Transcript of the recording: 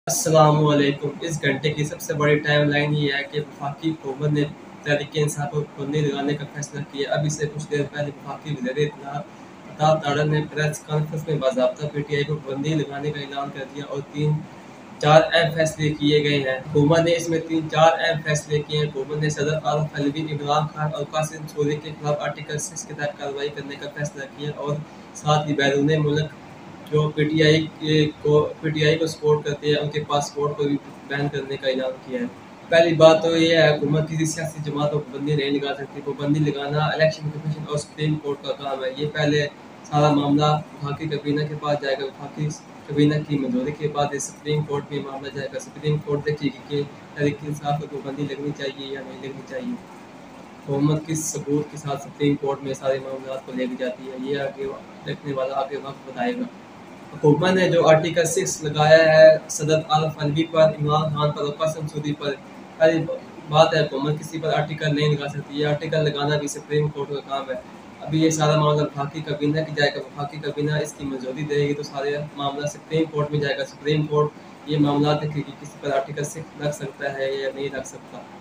السلام علیکم۔ اس گھنٹے کی سب سے بڑی ٹائم لائن یہ ہے کہ وفاقی حکومت نے تحریک انصاف پر پابندی لگانے کا فیصلہ کیا۔ ابھی سے کچھ دیر پہلے وفاقی وزیر اطلاع عطا تاڑا نے پریس کانفرنس میں باضابطہ پی ٹی آئی پر پابندی لگانے کا اعلان کر دیا اور 3-4 اہم فیصلے کیے گئے ہیں۔ حکومت نے اس میں 3-4 اہم فیصلے کیے ہیں۔ حکومت نے صدر عارف علوی، عمران خان اور قاسم سوری کے خلاف آرٹیکل 6 کے تحت کارروائی کرنے کا فیصلہ کیا اور ساتھ ہی بیرون ملک جو پی ٹی آئی کو سپورٹ کرتے ہیں ان کے پاسپورٹ کو بھی بین کرنے کا اعلان کیا ہے۔ پہلی بات تو یہ ہے حکومت کسی سیاسی جماعت پر پابندی نہیں لگا سکتی۔ پابندی لگانا الیکشن کمیشن اور سپریم کورٹ کا کام ہے۔ یہ پہلے سارا معاملہ وفاقی کابینہ کے پاس جائے گا، وفاقی کابینہ کی منظوری کے بعد سپریم کورٹ میں معاملہ جائے گا۔ سپریم کورٹ دیکھے گی کہ تحریک انصاف پر پابندی لگنی چاہیے یا نہیں لگنی چاہیے۔ حکومت کس ثبوت کے ساتھ سپریم کورٹ میں سارے معاملات کو لے کے جاتی ہے یہ آگے دیکھنے والا آگے وقت بتائے گا۔ حکومت نے جو آرٹیکل 6 لگایا ہے صدر عارف علوی پر، عمران خان پر اور قاسم سوری پر، پہلی بات ہے حکومت کسی پر آرٹیکل نہیں لگا سکتی۔ یہ آرٹیکل لگانا بھی سپریم کورٹ کا کام ہے۔ ابھی یہ سارا معاملہ وفاقی کابینہ کی جائے گا، وفاقی کابینہ اس کی منظوری دے گی تو سارے معاملہ سپریم کورٹ میں جائے گا۔ سپریم کورٹ یہ معاملات دیکھے گی کسی پر آرٹیکل 6 لگ سکتا ہے یا نہیں لگ سکتا۔